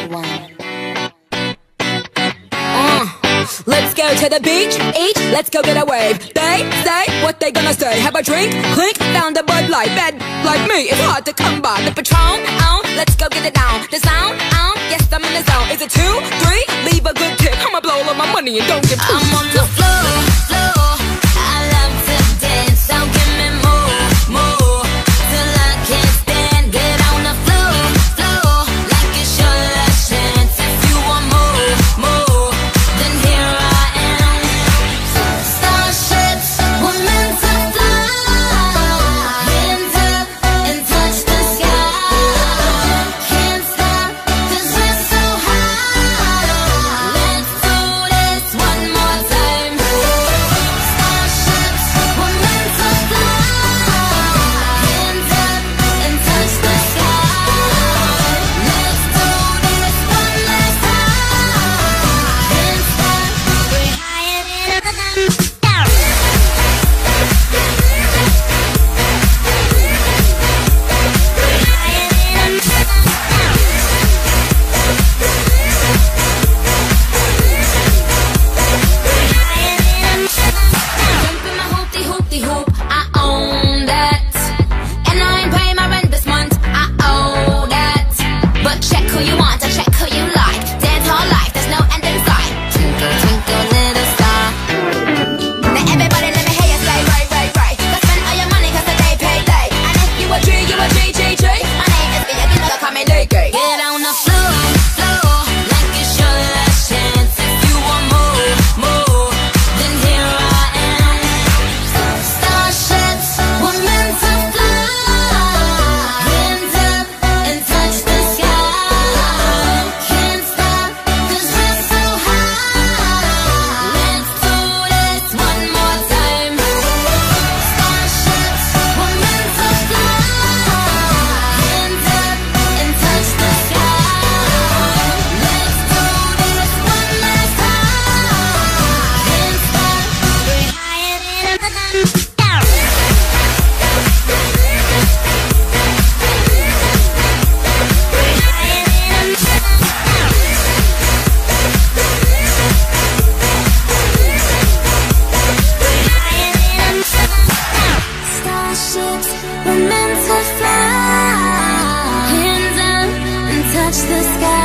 Let's go to the beach, eat, let's go get a wave. They say what they gonna say. Have a drink, clink, found a Bud Light. Bad like me, it's hard to come by. The Patron, let's go get it down. The sound, yes I'm in the zone. Is it 2, 3? Leave a good tip. I'ma blow all of my money and don't give two. I'm on the floor, floor. I love to dance, so give me more, more. Till I can't stand, get on the floor, floor. Like it's your last chance. If you want more, more, then here I am. Starships were meant to fly. Hands up and touch the sky. Can't stop 'cause we're so high. Let's do this one more time. Starships were meant to fly. Hands up and touch the sky. Let's do this one last time. Can't stop, we're higher than the down. Jump in my hoopty-hoopty-hoop, I own that. And I ain't paying my rent this month, I owe that. But check who you want, I check who you like. Dance all life, there's no end in sight. Twinkle, twinkle, little star. Now everybody let me hear you say right, right, right. Go spend all your money 'cause the day pay late. And if you a G, you a G, G, G. My name is Big, you know they call me Nicky. Get on the floor, floor, like it's your last chance. If you want more, more, then here I am. Starships were meant to fly. Hands up and touch the sky. Can't stop 'cause we're so high. Let's do this one more time. Starships were meant to fly. Hands up and touch the sky. Let's do this one last time. Can't stop, we're higher than the down. Starships were meant to fly. Hands up and touch the sky.